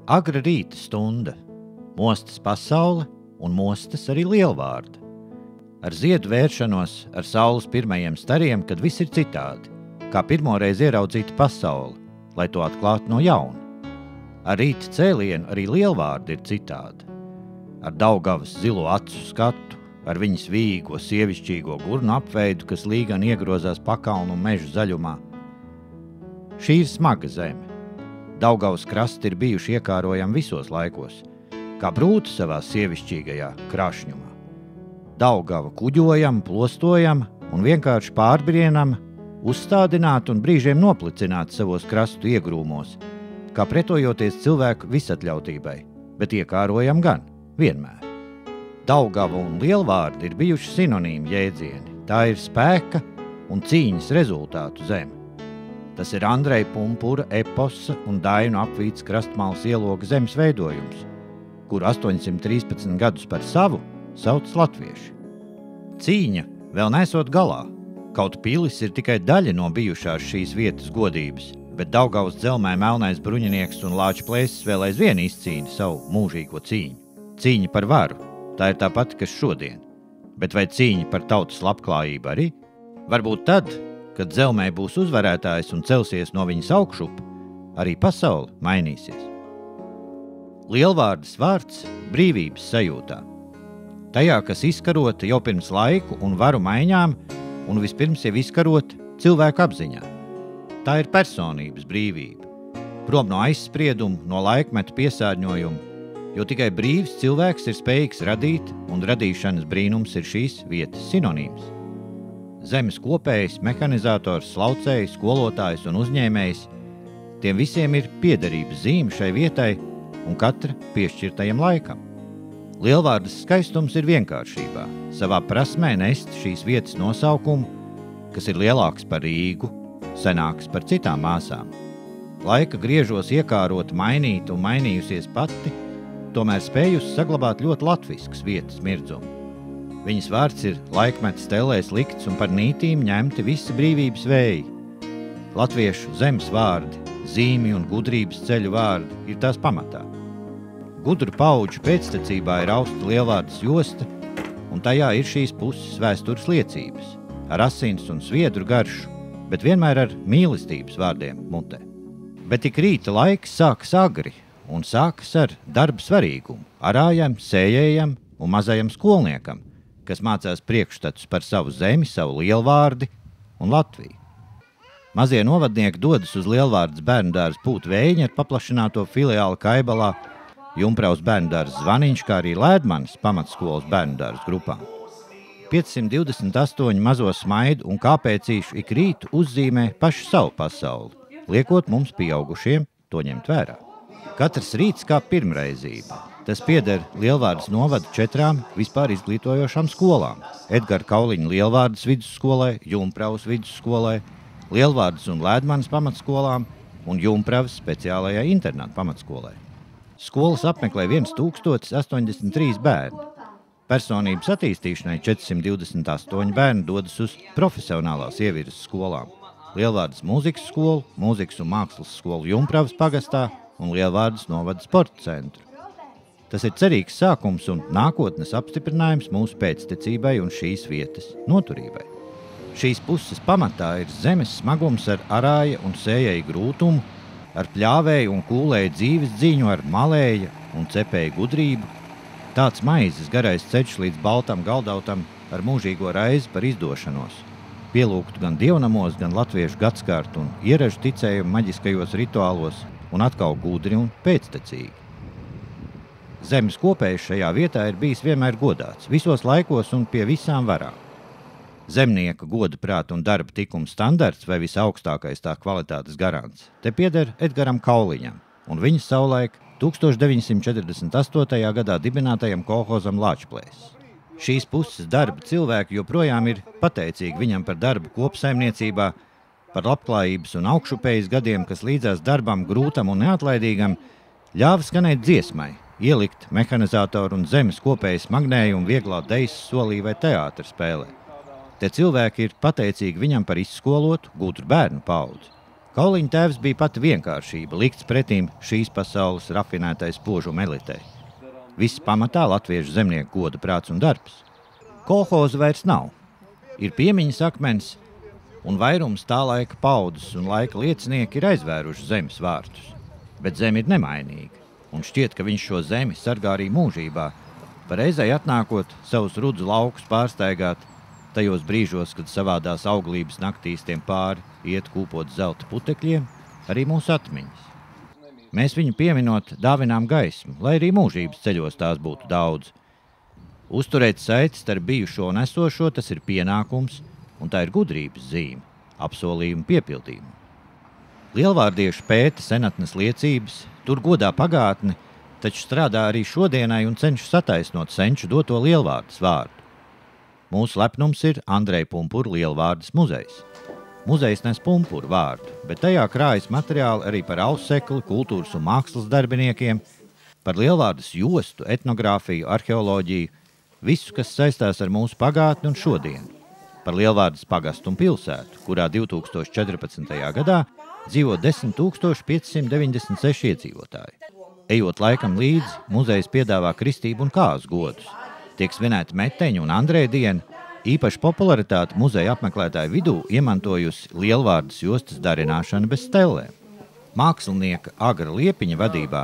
Agra rīta stunda, mostas pasaule un mostas arī lielvārdi. Ar ziedu vēršanos, ar saules pirmajiem stariem, kad viss ir citādi, kā pirmoreiz ieraudzīta pasaule, lai to atklātu no jauna. Ar rīta cēlienu arī lielvārdi ir citādi. Ar Daugavas zilo acu skatu, ar viņas vīgo sievišķīgo gurnu apveidu, kas līgan iegrozās pakalnu un mežu zaļumā. Šī ir smaga zeme. Daugavas krasti ir bijuši iekārojami visos laikos, kā brūti savā sievišķīgajā krašņumā. Daugava kuģojam, plostojam un vienkārši pārbrienam, uzstādināt un brīžiem noplicināti savos krastu iegrūmos, kā pretojoties cilvēku visatļautībai, bet iekārojam gan, vienmēr. Daugava un lielvārdi ir bijuši sinonīmi jēdzieni. Tā ir spēka un cīņas rezultātu zeme. Tas ir Andreja Pumpura eposa un Dainu apvīts krastmāls ieloga zemes veidojums, kuru 813 gadus par savu sauc latvieši. Cīņa vēl nesot galā. Kaut pilis ir tikai daļa no bijušās šīs vietas godības, bet Daugavas dzelmē melnais bruņinieks un Lāča plēsis vēl aizvien izcīna savu mūžīgo cīņu. Cīņa par varu, tā ir tā pati, kas šodien. Bet vai cīņa par tautas labklājību arī? Varbūt tad, kad dzelmē būs uzvarētājs un celsies no viņas augšup, arī pasaule mainīsies. Lielvārdas vārds brīvības sajūtā. Tajā, kas izkarota jau pirms laiku un varu maiņām, un vispirms jau izkarota cilvēku apziņā. Tā ir personības brīvība. Prom no aizspriedumu, no laikmeta piesārņojumu, jo tikai brīvs cilvēks ir spējīgs radīt, un radīšanas brīnums ir šīs vietas sinonīms. Zemes kopējs, mehanizators, slaucējs, skolotājs un uzņēmējs, tiem visiem ir piederības zīme šai vietai un katra piešķirtajam laikam. Lielvārdas skaistums ir vienkāršībā, savā prasmē nest šīs vietas nosaukumu, kas ir lielāks par Rīgu, senāks par citām māsām. Laika griežos iekārot, mainīt un mainījusies pati, tomēr spējusi saglabāt ļoti latviskas vietas mirdzumu. Viņas vārds ir laikmeta stelēs likts un par nītīm ņemti visi brīvības vēji. Latviešu zemes vārdi, zīmju un gudrības ceļu vārdi ir tās pamatā. Gudru paudžu pēctecībā ir austa lielvārdas josta, un tajā ir šīs puses vēstures liecības, ar asins un sviedru garšu, bet vienmēr ar mīlestības vārdiem mutē. Bet tik rīta laiks sākas agri, un sākas ar darba svarīgumu, arājam, sējējam un mazajam skolniekam, kas mācās priekšstatus par savu zemi, savu lielvārdi un Latviju. Mazie novadnieki dodas uz Lielvārdas bērnudārza Pūt Vējiņa ar paplašināto filiāli Kaibalā, Jumpravas bērnudārza Zvaniņš, kā arī Lēdmanas pamatskolas bērnudārza grupām. 528 mazo smaidu un kāpēcīšu ik rītu uzzīmē pašu savu pasauli, liekot mums pieaugušiem to ņemt vērā. Katrs rīts kā pirmreizība. Tas pieder Lielvārdas novada 4 vispār izglītojošām skolām – Edgara Kauliņa Lielvārdas vidusskolai, Jumpravas vidusskolai, Lielvārdas un Lēdmanas pamatskolām un Jumpravas speciālajai internāta pamatskolai. Skolas apmeklē 1083 bērni. Personības attīstīšanai 428 bērni dodas uz profesionālās ievirzes skolām – Lielvārdas mūzikas skolu, mūzikas un mākslas skolu Jumpravas pagastā un Lielvārdas novada sporta centru. Tas ir cerīgs sākums un nākotnes apstiprinājums mūsu pēctecībai un šīs vietas noturībai. Šīs puses pamatā ir zemes smagums ar arāja un sējēju grūtumu, ar pļāvēju un kūlēju dzīves dziņu, ar malēja un cepēju gudrību. Tāds maizes garais ceļš līdz baltam galdautam ar mūžīgo raizi par izdošanos. Pielūgtu gan dievnamos, gan latviešu gadskārtu un ieražu ticējumu maģiskajos rituālos un atkal gudri un pēctecīgi. Zemes kopējs šajā vietā ir bijis vienmēr godāts, visos laikos un pie visām varām. Zemnieka goda prāta un darba tikuma standarts vai visaugstākais tā kvalitātes garants te pieder Edgaram Kauliņam un viņa savulaik 1948. gadā dibinātajam kolhozam Lāča plēsis. Šīs puses darba cilvēki joprojām ir pateicīgi viņam par darbu kopsaimniecībā, par labklājības un augšupējas gadiem, kas līdzās darbam grūtam un neatlaidīgam ļāva skanēt dziesmai, ielikt mehanizatoru un zemes kopējas magnējumu vieglā dejas solī vai teātra spēlē. Te cilvēki ir pateicīgi viņam par izskolotu, gudru bērnu paudzi. Kauliņa tēvs bija pati vienkāršība, likts pretīm šīs pasaules rafinētais spožuma elitei. Viss pamatā latviešu zemnieku goda prāts un darbs. Kolhoza vairs nav. Ir piemiņas akmens, un vairums tā laika paudzes un laika liecinieki ir aizvēruši zemes vārtus. Bet zeme ir nemainīga, un šķiet, ka viņš šo zemi sargā arī mūžībā, pareizai atnākot savus rudzu laukus pārstaigāt, tajos brīžos, kad savādās auglības naktīs tiem pāri iet kūpot zelta putekļiem, arī mūsu atmiņas. Mēs viņu pieminot dāvinām gaismu, lai arī mūžības ceļos tās būtu daudz. Uzturēt saiti starp bijušo un esošo, tas ir pienākums, un tā ir gudrības zīme, apsolījuma piepildījuma. Lielvārdieši pēta senatnes liecības, tur godā pagātni, taču strādā arī šodienai un cenšas attaisnot senču doto lielvārdas vārdu. Mūsu lepnums ir Andreja Pumpura lielvārdas muzejs. Muzejs nes Pumpura vārdu, bet tajā krājas materiāli arī par ausekli, kultūras un mākslas darbiniekiem, par lielvārdas jostu, etnogrāfiju, arheoloģiju, visu, kas saistās ar mūsu pagātni un šodienu. Par Lielvārdas pagastu un pilsētu, kurā 2014. gadā dzīvo 10,596 iedzīvotāji. Ejot laikam līdzi, muzejs piedāvā kristību un kāzu godus. Tiek svinēta meteņu un Andreja diena, īpaši popularitāti muzeja apmeklētāju vidū iemantojusi Lielvārdas jostas darināšana bez stellēm. Mākslinieka Agra Liepiņa vadībā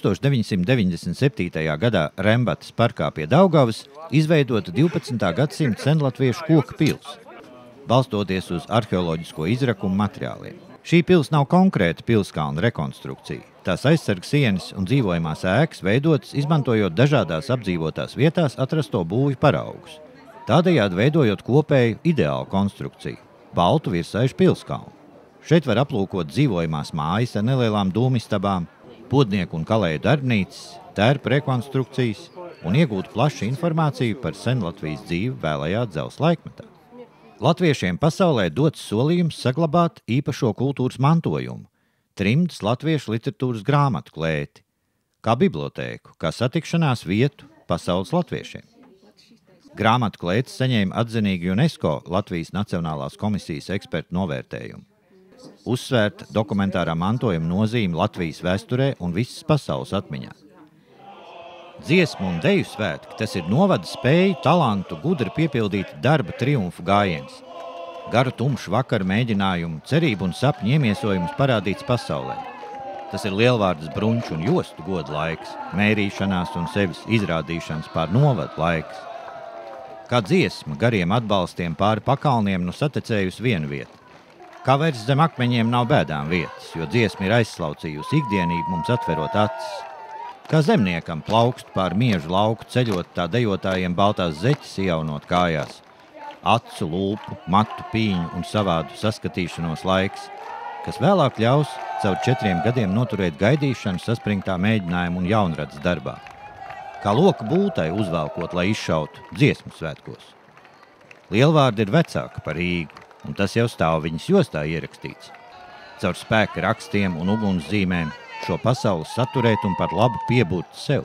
1997. gadā Rembatas parkā pie Daugavas izveidota 12. gadsimta senlatviešu koka pils, balstoties uz arheoloģisko izrakumu materiāliem. Šī pils nav konkrēta pilskalna rekonstrukcija. Tās aizsargs sienas un dzīvojamās ēkas veidotas, izmantojot dažādās apdzīvotās vietās atrasto būvju paraugus, tādējādi veidojot kopēju ideālu konstrukciju – baltu virsaišu pilskalnu. Šeit var aplūkot dzīvojamās mājas ar nelielām dūmistabām, podnieku un kalēju darbnīcas, tērpu rekonstrukcijas un iegūt plašu informāciju par senlatvijas dzīvi vēlajā dzelzs laikmetā. Latviešiem pasaulē dots solījums saglabāt īpašo kultūras mantojumu, trimdas latviešu literatūras grāmatu klēti, kā bibliotēku, kā satikšanās vietu pasaules latviešiem. Grāmatu klētis saņēma atzinīgu UNESCO Latvijas Nacionālās komisijas ekspertu novērtējumu. Uzsvērta dokumentārā mantojuma nozīme Latvijas vēsturē un visas pasaules atmiņā. Dziesmu un deju svētki, tas ir novada spēju, talantu, gudri piepildīt darba triumfu gājiens. Garu tumšu vakaru mēģinājumu, cerību un sapņu iemiesojums parādīts pasaulē. Tas ir Lielvārdas bruņču un jostu goda laiks, mērīšanās un sevis izrādīšanas pār novadu laiks. Kā dziesma gariem atbalstiem pāri pakalniem nu satecējusi vienu vietu. Kā vairs zem akmeņiem nav bēdām vietas, jo dziesma ir aizslaucījusi ikdienību mums atverot acis. Kā zemniekam plaukst pār miežu lauku ceļot tā dejotājiem baltās zeķes iejaunot kājās. Acu, lūpu, matu, pīņu un savādu saskatīšanos laiks, kas vēlāk ļaus caur 4 gadiem noturēt gaidīšanu saspringtā mēģinājuma un jaunradas darbā. Kā loka būtai uzvelkot, lai izšautu dziesmu svētkos. Lielvārda ir vecāka par Rīgu, un tas jau stāv viņas jostā ierakstīts. Caur spēka rakstiem un ugunszīmēm šo pasauli saturēt un par labu pieburt sev.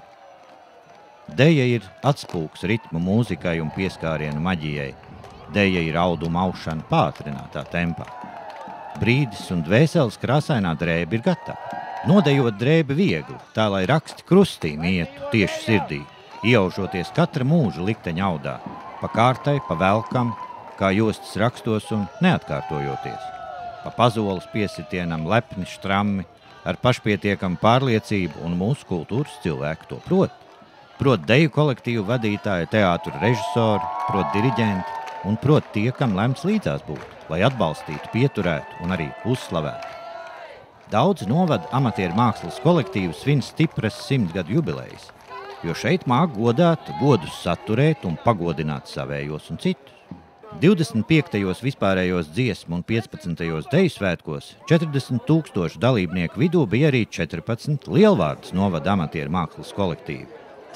Deja ir atspūks ritmu mūzikai un pieskārienu maģijai. Deja ir auduma aušana pātrinātā tempā. Brīdis un dvēseles krāsainā drēbe ir gatava. Nodejot drēbi viegli, tā lai raksti krustīm ietu tieši sirdī, iejaušoties katra mūža likteņa audā, pa kārtai, pa velkam, kā jostas rakstos un neatkārtojoties. Pa pazoles piesitienam lepni, štrammi, ar pašpietiekamu pārliecību un mūsu kultūras cilvēku to prot. Prot deju kolektīvu vadītāju, teātru režisori, prot diriģenti un prot tie, kam lemts līdzās būt, lai atbalstītu, pieturētu un arī uzslavētu. Daudz novada amatieru mākslas kolektīvu svin stipras 100 gadu jubilejas, jo šeit māk godāt, godus saturēt un pagodināt savējos un citus. 25. vispārējos dziesmu un 15. deju svētkos 40,000 dalībnieku vidū bija arī 14 Lielvārdas novada amatieru mākslas kolektīvi,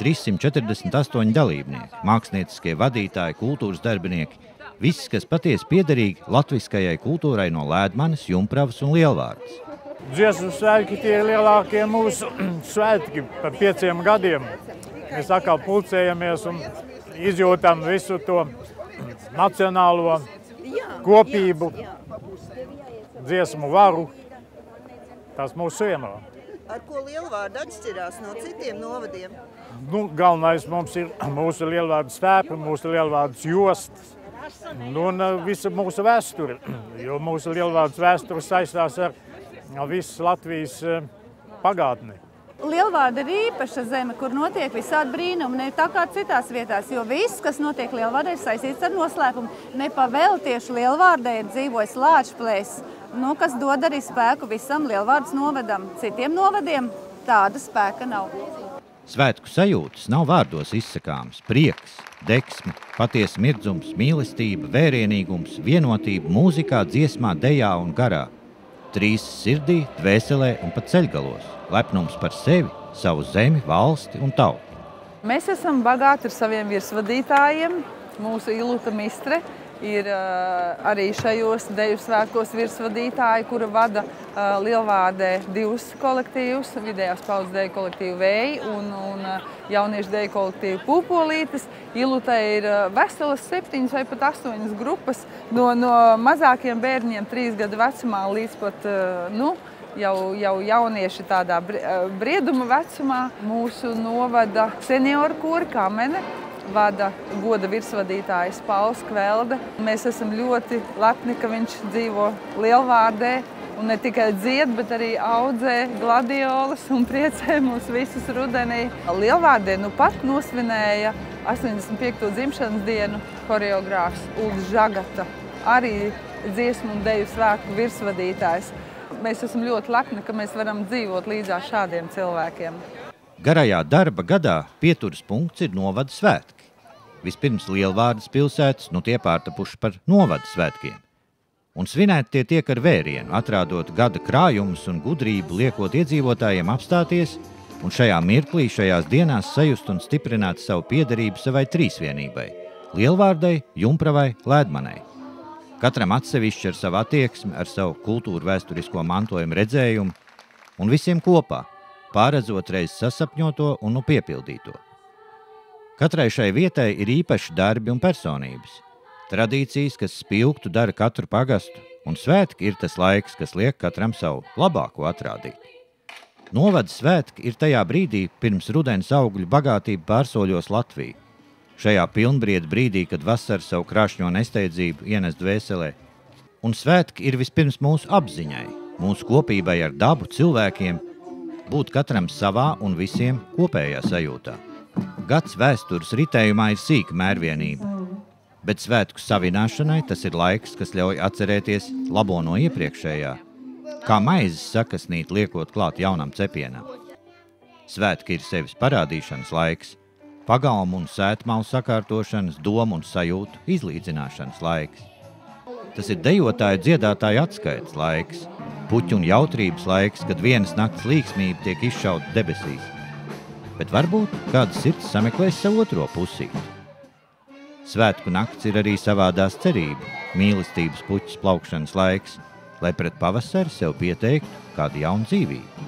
348 dalībnieki, mākslnieciskie vadītāji, kultūras darbinieki, viss, kas patiesi piederīgi latviskajai kultūrai no Lēdmanes, Jumpravas un Lielvārdas. Dziesmu svētki tie ir lielākie mūsu svētki par 5 gadiem. Mēs atkal pulcējamies un izjūtam visu to nacionālo kopību, dziesmu varu tas mūsu ciemā. Ar ko Lielvārda atšķirās no citiem novadiem? Galvenais mums ir mūsu Lielvārdas stēpi, mūsu Lielvārdas jostas un visa mūsu vēsture, jo mūsu Lielvārdas vēsture saistās ar visas Latvijas pagātni. Lielvārda ir īpaša zeme, kur notiek visādi brīnumi, ne tā kā citās vietās, jo viss, kas notiek Lielvārdē, ir saistīts ar noslēpumu. Nepavēl tieši Lielvārdē ir dzīvojis Lāčplēs, kas dod arī spēku visam Lielvārdas novadam. Citiem novadiem tāda spēka nav. Svētku sajūtas nav vārdos izsakāms. Prieks, degsme, patiesa mirdzums, mīlestība, vērienīgums, vienotība mūzikā, dziesmā, dejā un garā. Trīs sirdī, dvēselē un pat ceļgalos. Lepnums par sevi, savu zemi, valsti un tautu. Mēs esam bagāti ar saviem virsvadītājiem. Mūsu Iluta Mistre ir arī šajos deju svētkos virsvadītāji, kura vada Lielvārdē divus kolektīvus, vidējās paudzes deju kolektīvu Vēji un jauniešu deju kolektīvu Pūpolītes. Ilutai ir veselas 7 vai pat 8 grupas no mazākiem bērņiem 3 gadu vecumā līdz pat jau jaunieši tādā brieduma vecumā. Mūsu novada senioru kori Kamene vada goda virsvadītājs Pauls Kvelde. Mēs esam ļoti lepni, ka viņš dzīvo Lielvārdē un ne tikai dzied, bet arī audzē gladiolas un priecē mūs visus rudenī. Lielvārdē pat nosvinēja 85. dzimšanas dienu horeogrāfs Uldis Žagata, arī dziesmu un deju svētku virsvadītājs. Mēs esam ļoti lepni, ka mēs varam dzīvot līdzās šādiem cilvēkiem. Garajā darba gadā pieturas punkts ir novada svētki. Vispirms Lielvārdas pilsētas, tie pārtapuši par novada svētkiem. Un svinēt tie tiek ar vērienu, atrādot gada krājumus un gudrību, liekot iedzīvotājiem apstāties un šajā mirklī, šajās dienās sajust un stiprināt savu piederību savai trīsvienībai – Lielvārdai, Jumpravai, Lēdmanai. Katram atsevišķi ar savu attieksmi, ar savu kultūru vēsturisko mantojumu redzējumu un visiem kopā, pārredzot reiz sasapņoto un piepildīto. Katrai šai vietai ir īpaši darbi un personības. Tradīcijas, kas spilgtu dara katru pagastu, un svētki ir tas laiks, kas liek katram savu labāko atrādīt. Novada svētki ir tajā brīdī, pirms rudens augļu bagātība pārsoļos Latviju. Šajā pilnbrieda brīdī, kad vasara savu krāšņo nesteidzību ienes dvēselē. Un svētki ir vispirms mūsu apziņai, mūsu kopībai ar dabu, cilvēkiem, būt katram savā un visiem kopējā sajūtā. Gads vēstures ritējumā ir sīka mērvienība, bet svētku savināšanai tas ir laiks, kas ļauj atcerēties labo no iepriekšējā, kā maizes sakasnīt liekot klāt jaunam cepienam. Svētki ir sevis parādīšanas laiks, pagalmu un sētmalu sakārtošanas, domu un sajūtu izlīdzināšanas laiks. Tas ir dejotāju dziedātāju atskaites laiks, puķu un jautrības laiks, kad vienas nakts līksmība tiek izšauta debesīs. Bet varbūt kāda sirds sameklēs savu otro pusīti. Svētku nakts ir arī savādās cerību, mīlestības puķis plaukšanas laiks, lai pret pavasari sev pieteiktu kādu jaunu dzīvību.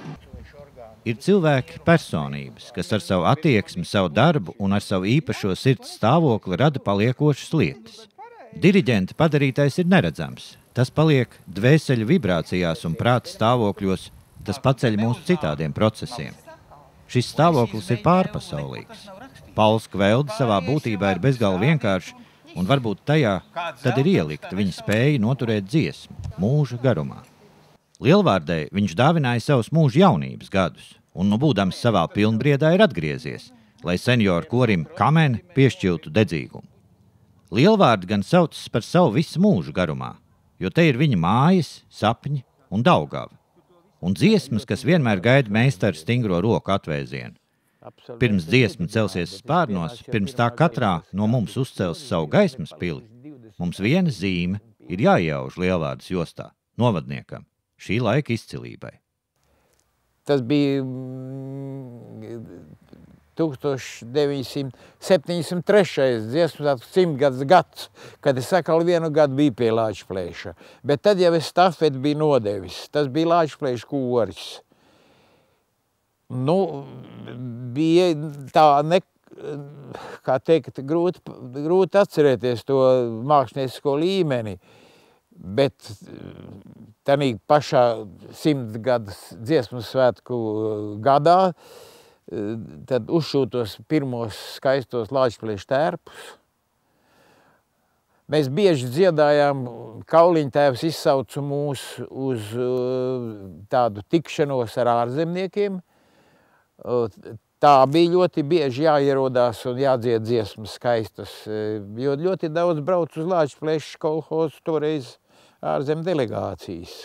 Ir cilvēki personības, kas ar savu attieksmi, savu darbu un ar savu īpašo sirds stāvokli rada paliekošas lietas. Diriģenta padarītais ir neredzams. Tas paliek dvēseļu vibrācijās un prāta stāvokļos, tas paceļ mūs citādiem procesiem. Šis stāvoklis ir pārpasaulīgs. Pauls Kvelde savā būtībā ir bezgala vienkārši, un varbūt tajā tad ir ielikta viņa spēja noturēt dziesmu mūža garumā. Lielvārdei viņš dāvināja savus mūža jaunības gadus, un būdams savā pilnbriedā ir atgriezies, lai senioru korim Kamene piešķiltu dedzīgumu. Lielvārda gan saucas par savu visu mūžu garumā, jo te ir viņa mājas, sapņi un Daugava. Un dziesmas, kas vienmēr gaida meistaru stingro roku atvēzienu. Pirms dziesma celsies spārnos, pirms tā katrā no mums uzcels savu gaismas pili, mums viena zīme ir jāiejauž Lielvārdas jostā, novadniekam, šī laika izcilībai. Tas bija 1973. dziesmas 100 gads, kad es atkal vienu gadu biju pie Lāčplēša. Bet tad jau es stafeti biju nodevis. Tas bija Lāčplēša koris. Bija tā, kā teikt, grūti atcerēties to māksliniecisko līmeni. Bet tanī pašā 100 gadus dziesmu svētku gadā tad uzšūtos pirmos skaistos Lāčplēša tērpus. Mēs bieži dziedājām, Kauliņtēvs izsauca mūs uz tādu tikšanos ar ārzemniekiem. Tā bija ļoti bieži jāierodās un jādzied dziesmas skaistas, jo ļoti daudz brauc uz Lāčplēša kolhozu toreiz ārzem delegācijas.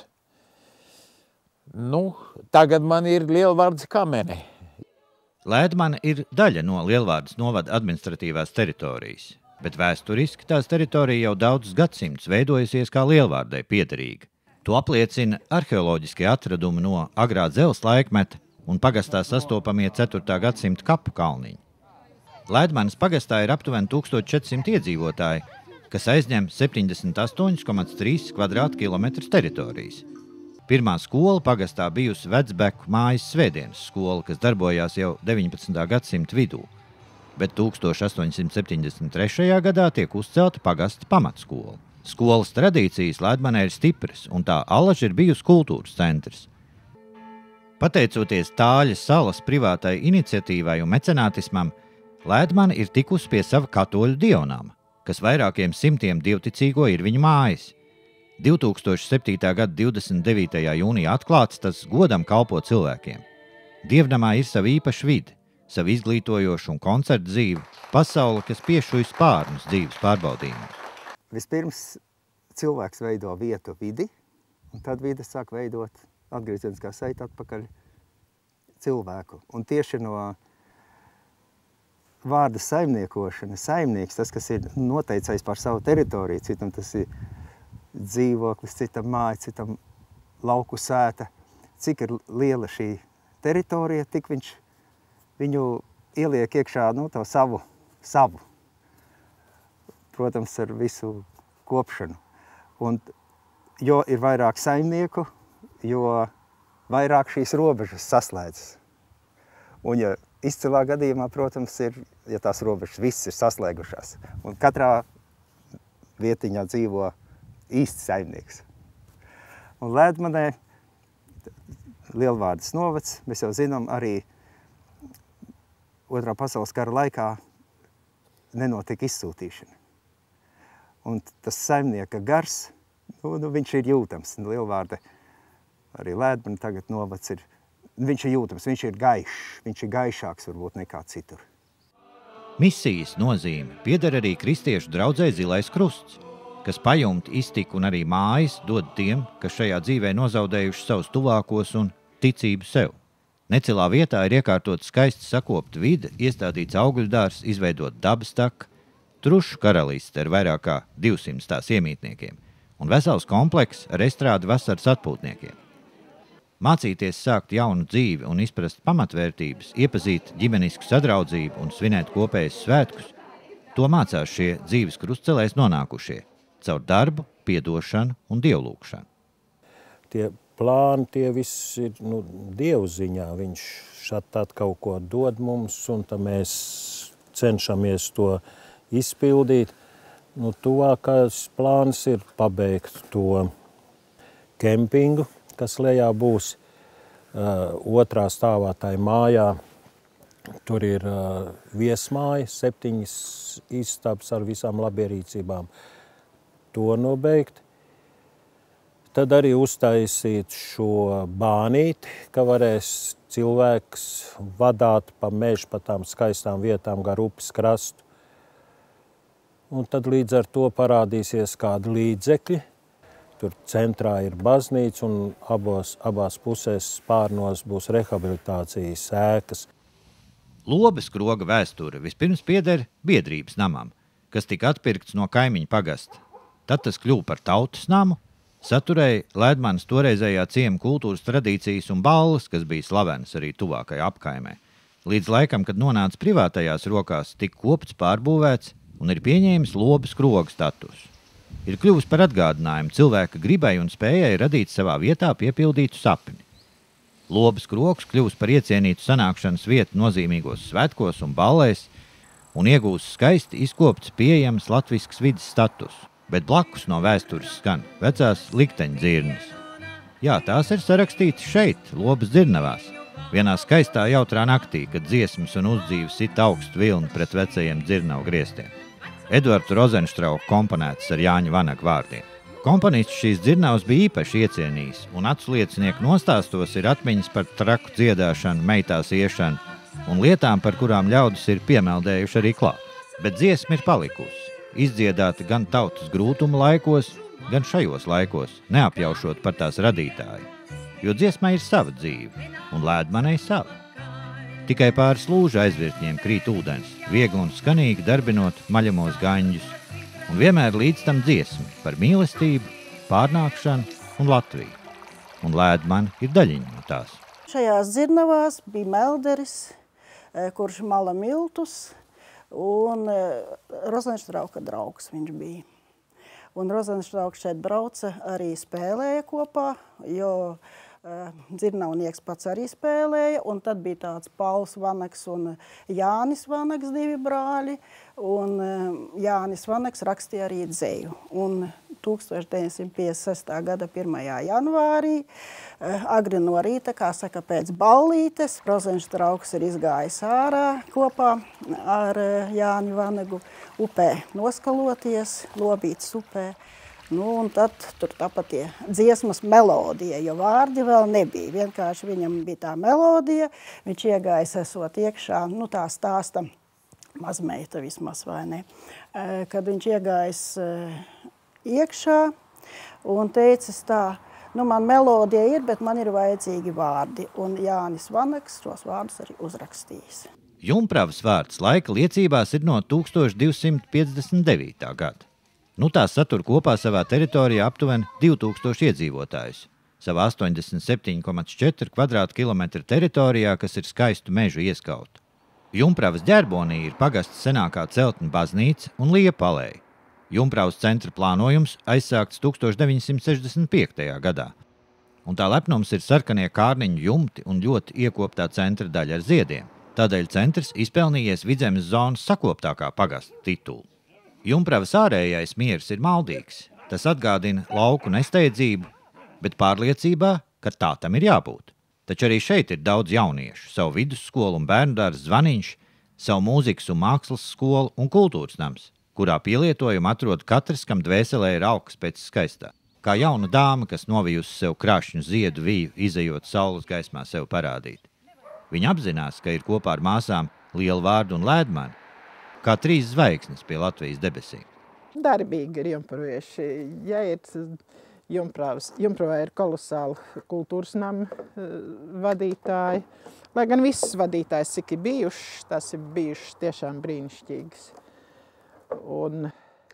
Nu, tagad man ir Lielvardes kamene. Lēdmane ir daļa no Lielvārdes novada administratīvās teritorijas, bet vēsturiski tās teritorija jau daudzus gadsimtus veidojusies kā Lielvārdei piederīga. To apliecina arheoloģiskie atradumi no agrā dzeles laikmeta un pagastā sastopamie 4. gadsimta kapu kalniņi. Lēdmanes pagastā ir aptuveni 1400 iedzīvotāji, kas aizņem 78,3 kvadrātkilometrus teritorijas. Pirmā skola pagastā bijusi Vecbeku mājas svētdienas skola, kas darbojās jau 19. gadsimta vidū, bet 1873. gadā tiek uzcelta pagasta pamatskola. Skolas tradīcijas Lēdmanē ir stipras, un tā alaži ir bijusi kultūras centrs. Pateicoties Tāļas salas privātai iniciatīvai un mecenātismam, Lēdmane ir tikusi pie sava katoļu dievnama, kas vairākiem simtiem dievticīgo ir viņa mājas. 2007. gada 29. jūnijā atklāts, tas godam kalpo cilvēkiem. Dievnamā ir sava īpaša vide, sava izglītojoša un koncerta dzīve, pasaule, kas piešuj spārnus dzīves pārbaudījumos. Vispirms cilvēks veido vietu vidi, un tad vide sāk veidot atgriezieniskā saita atpakaļ cilvēku. Un tieši no vārda saimniekošana, saimnieks, tas, kas ir noteicējis par savu teritoriju, citam tas ir dzīvoklis, citam māja, citam lauku sēta. Cik ir liela šī teritorija, tik viņš viņu ieliek iekšā to savu. Protams, ar visu kopšanu. Un, jo ir vairāk saimnieku, jo vairāk šīs robežas saslēdzas. Un, ja izcilā gadījumā, protams, ir, ja tās robežas viss ir saslēgušās. Un katrā vietiņā dzīvo īsts saimnieks. Un Lēdmanē, Lielvārdes novads, mēs jau zinām, arī Otrā pasaules kara laikā nenotika izsūtīšana. Un tas saimnieka gars, viņš ir jūtams. Lielvārde, arī Lēdmane tagad novads ir, viņš ir jūtams, viņš ir gaišs, viņš ir gaišāks varbūt nekā citur. Misijas nozīme pieder arī kristiešu draudzei Zilais Krusts, kas pajumti, iztiku un arī mājas dod tiem, kas šajā dzīvē nozaudējuši savus tuvākos un ticību sev. Necilā vietā ir iekārtot skaisti sakopta vide, iestādīts augļudārs, izveidot dabas taka, trušu karaliste ar vairāk kā 200 tās iemītniekiem un vesels komplekss ar estrādi vasaras atpūtniekiem. Mācīties sākt jaunu dzīvi un izprast pamatvērtības, iepazīt ģimenisku sadraudzību un svinēt kopējas svētkus, to mācās šie dzīves krustcelēs nonākušie caur darbu, piedošanu un dievlūkšanu. Tie plāni, tie viss ir Dievu ziņā. Viņš šādi kaut ko dod mums, un tad mēs cenšamies to izpildīt. Tuvākais plāns ir pabeigt to kempingu, kas lejā būs otrā stāvā tai mājā. Tur ir viesmāja, 7 istabas ar visām labierīcībām. To nobeigt. Tad arī uztaisīt šo bānīti, ka varēs cilvēks vadāt pa mežu, pa tām skaistām vietām gar upes krastu. Un tad līdz ar to parādīsies kādi līdzekļi. Tur centrā ir baznīca un abās pusēs spārnos būs rehabilitācijas ēkas. Lobes kroga vēsture vispirms pieder biedrības namam, kas tika atpirkts no kaimiņu pagasta. Tad tas kļuva par tautas namu, saturēja Lēdmanes toreizējā ciema kultūras tradīcijas un balles, kas bija slavenas arī tuvākajā apkaimē. Līdz laikam, kad nonāca privātajās rokās, tika kopts, pārbūvēts un ir pieņēmis Lobes kroga statusu. Ir kļuvusi par atgādinājumu cilvēka gribai un spējai radīt savā vietā piepildītu sapni. Lobes krogs kļuvusi par iecienītu sanākšanas vietu nozīmīgos svētkos un ballēs un iegūst skaisti izkopts pieejams latvisks vides status. bet blakus no vēstures skan vecās likteņu dzirnas. Jā, tās ir sarakstītas šeit, Lobas dzirnavās. Vienā skaistā jautrā naktī, kad dziesmas un uzdzīves sit augstu vilni pret vecajiem dzirnavu griestiem. Edvards Rozenštrauka komponēts ar Jāņa Vanaga vārdiem. Komponists šīs dzirnavas bija īpaši iecienījis, un atsliecinieku nostāstos ir atmiņas par traku dziedāšanu, meitās iešanu un lietām, par kurām ļaudis ir piemeldējuši arī klāt. Bet dziesma ir palikusi, izdziedāta gan tautas grūtuma laikos, gan šajos laikos, neapjaušot par tās radītāju. Jo dziesmai ir sava dzīve, un Lēdmanai sava. Tikai pāris lūžu aizvirtņiem krīt ūdens, viegli un skanīgi darbinot maļamos gaņģus, un vienmēr līdz tam dziesma par mīlestību, pārnākšanu un Latviju. Un Lēdmana ir daļiņa no tās. Šajās dzirnavās bija melderis, kurš mala miltus, un Rozenštrauka draugs viņš bija. Un Rozenštrauks šeit brauca, arī spēlēja kopā, jo dzirnavnieks pats arī spēlēja, un tad bija tāds Pauls Vanags un Jānis Vanags, divi brāļi, un Jānis Vanags rakstīja arī dzeju. Un 1956. gada 1. janvārī, agri no rīta, kā saka, pēc ballītes, Rozenštrauks ir izgājis ārā kopā ar Jāni Vanagu upē noskaloties, Lobītes upē. Nu, un tad tur tāpat tie dziesmas melodija, jo vārdi vēl nebija. Vienkārši viņam bija tā melodija, viņš iegājis esot iekšā, nu tā stāsta mazmeita vismaz, vai ne, kad viņš iegājis iekšā un teicis tā, nu man melodija ir, bet man ir vajadzīgi vārdi. Un Jānis Vanags tos vārdus arī uzrakstījis. Jumpravas vārds laika liecībās ir no 1259. gada. Nu tās satur kopā savā teritorijā aptuveni 2000 iedzīvotājus. Savā 87,4 kvadrātkilometru teritorijā, kas ir skaistu mežu ieskauta. Jumpravas ģerbonī ir pagasta senākā celtņu baznīca un Liepa aleja. Jumpravas centra plānojums aizsākts 1965. gadā. Un tā lepnums ir sarkanie kārniņu jumti un ļoti iekoptā centra daļa ar ziediem. Tādēļ centrs izpelnījies Vidzemes zonas sakoptākā pagasta titulu. Jumpravas ārējais miers ir maldīgs. Tas atgādina lauku nesteidzību, bet pārliecībā, ka tā tam ir jābūt. Taču arī šeit ir daudz jauniešu, savu vidusskolu un bērndārza Zvaniņš, savu mūzikas un mākslas skolu un kultūras nams, kurā pielietojumu atrod katrs, kam dvēselē ir augs pēc skaistā. Kā jauna dāma, kas novijusi sev krāšņu ziedu viju, izejot saules gaismā sev parādīt. Viņa apzinās, ka ir kopā ar māsām Lielvārdu un Lēdmani, kā 3 zvaigznes pie Latvijas debesīm. Darbīgi ir jumpravieši. Ja ir Jumpravā ir kolosāli kultūras nama vadītāji. Lai gan visas vadītājas, cik ir bijušas, tas ir bijušas tiešām brīnišķīgas. Un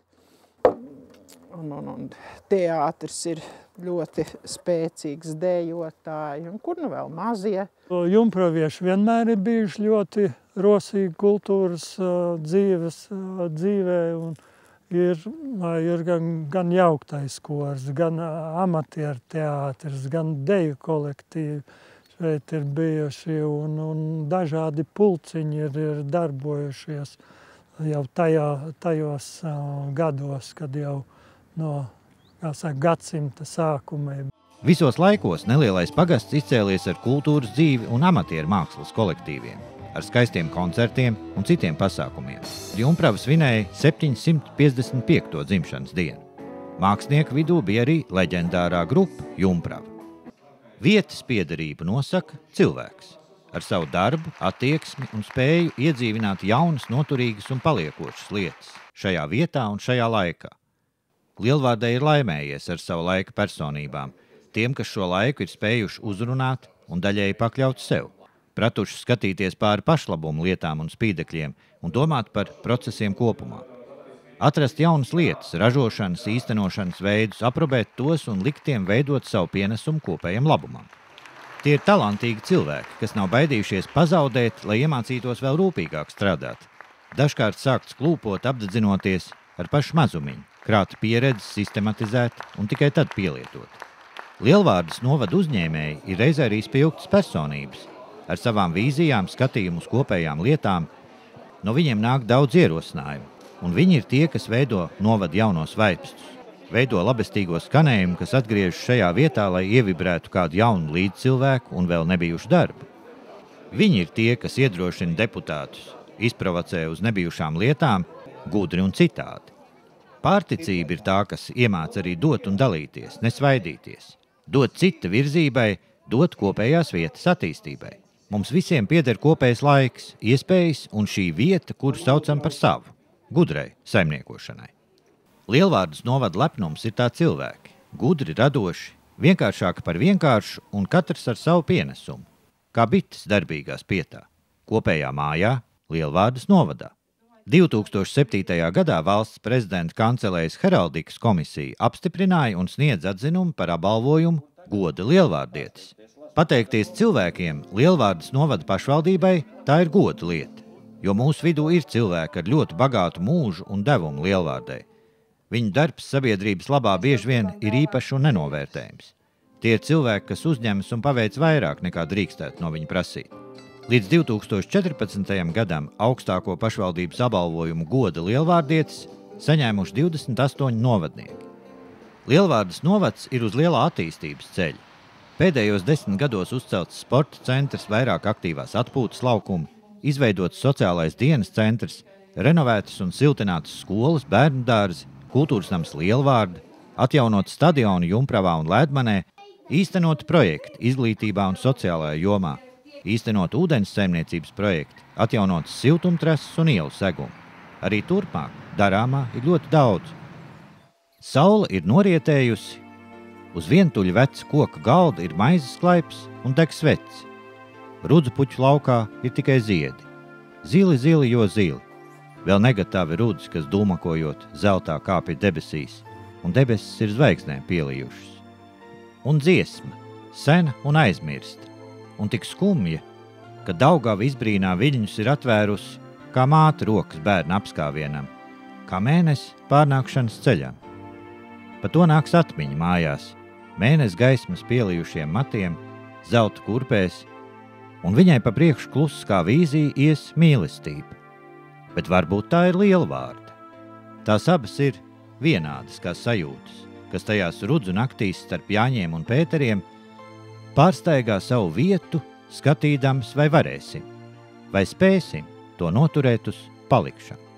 teātris ir ļoti spēcīgs dejotāji. Un kur nu vēl mazie? Jumpravieši vienmēr ir bijuši ļoti rosīgi kultūras dzīvē. Un ir gan jauktais kors, gan amatieru teātris, gan deju kolektīvi šeit ir bijuši. Un dažādi pulciņi ir darbojušies jau tajos gados, kad jau no gadsimta sākuma. Visos laikos nelielais pagasts izcēlies ar kultūras dzīvi un amatieru mākslas kolektīviem, ar skaistiem koncertiem un citiem pasākumiem. Jumprava svinēja 755. dzimšanas dienu. Mākslinieku vidū bija arī leģendārā grupa Jumprava. Vietas piederību nosaka cilvēks. Ar savu darbu, attieksmi un spēju iedzīvināt jaunas, noturīgas un paliekošas lietas šajā vietā un šajā laikā. Lielvārdei ir laimējies ar savu laika personībām, tiem, kas šo laiku ir spējuši uzrunāt un daļēji pakļaut sev, pratuši skatīties pāri pašlabumu lietām un spīdekļiem un domāt par procesiem kopumā. Atrast jaunas lietas, ražošanas, īstenošanas veidus, aprobēt tos un likt tiem veidot savu pienesumu kopējam labumam. Tie ir talantīgi cilvēki, kas nav baidījušies pazaudēt, lai iemācītos vēl rūpīgāk strādāt. Dažkārt sākts klūpot, apdedzinoties ar pašu mazumiņu, krāt pieredzi, sistematizēt un tikai tad pielietot. Lielvārdas novada uzņēmēji ir reizē arī spilgtas personības. Ar savām vīzijām, skatījumu uz kopējām lietām, no viņiem nāk daudz ierosinājumu. un viņi ir tie, kas veido novada jaunos vaipstus, veido labestīgo skanējumu, kas atgriežas šajā vietā, lai ievibrētu kādu jaunu līdzcilvēku un vēl nebijušu darbu. Viņi ir tie, kas iedrošina deputātus, izprovocē uz nebijušām lietām, gudri un citādi. Pārticība ir tā, kas iemāca arī dot un dalīties, nesvaidīties, dot cita virzībai, dot kopējās vietas attīstībai. Mums visiem pieder kopējs laiks, iespējas un šī vieta, kuru saucam par savu, gudrai saimniekošanai. Lielvārdas novada lepnums ir tā cilvēki, gudri, radoši, vienkāršāki par vienkāršu un katrs ar savu pienesumu, kā bites darbīgās pietā, kopējā mājā, Lielvārdas novadā. 2007. gadā valsts prezidenta kancelējas heraldikas komisija apstiprināja un sniedz atzinumu par apbalvojumu Goda lielvārdietis. Pateikties cilvēkiem Lielvārdas novada pašvaldībai, tā ir goda lieta, jo mūsu vidū ir cilvēki ar ļoti bagātu mūžu un devumu Lielvārdai. Viņu darbs sabiedrības labā bieži vien ir īpašs un nenovērtējams. Tie ir cilvēki, kas uzņemas un paveic vairāk nekā drīkstētu no viņa prasīt. Līdz 2014. gadam augstāko pašvaldības apbalvojumu Goda lielvārdietis saņēmuši 28 novadnieki. Lielvārdas novads ir uz lielā attīstības ceļa. Pēdējos 10 gados uzcelts sporta centrs, vairāk aktīvās atpūtas laukumi, izveidots sociālais dienas centrs, renovētas un siltinātas skolas, bērnu dārzi, kultūras nams Lielvārda, atjaunot stadionu Jumpravā un Ledmanē, īstenot projekti izglītībā un sociālajā jomā, īstenot ūdens saimniecības projekti, atjaunot siltumtrases un ielu segumu. Arī turpmāk darāmā ir ļoti daudz. Saule ir norietējusi, uz vientuļa veca koka galda ir maizes klaips un deg sveci. Rudzu puķu laukā ir tikai ziedi. Zili, zili, jo zili. Vēl negatavi rudzi, kas dūmakojot zeltā kāpja debesīs, un debesis ir zvaigznēm pielijušas. Un dziesma, sena un aizmirsta, un tik skumja, ka Daugava izbrīnā viļņus ir atvērusi, kā māte rokas bērna apskāvienam, kā mēnesi pārnākšanas ceļam. Pa to nāks atmiņa mājās, mēnesi gaismas pielijušiem matiem, zelta kurpēs, un viņai pa priekšu kluss kā vīzija ies mīlestība. Bet varbūt tā ir Lielvārda. Tās abas ir vienādas kā sajūtas, kas tajās rudzu naktīs starp Jāņiem un Pēteriem pārstaigā savu vietu, skatīdams, vai varēsim, vai spēsim to noturēt uz palikšanu.